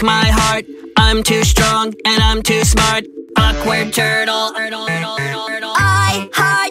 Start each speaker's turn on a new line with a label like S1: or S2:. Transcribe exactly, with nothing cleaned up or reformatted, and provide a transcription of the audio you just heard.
S1: my heart. I'm too strong and I'm too smart. Awkward turtle. I heart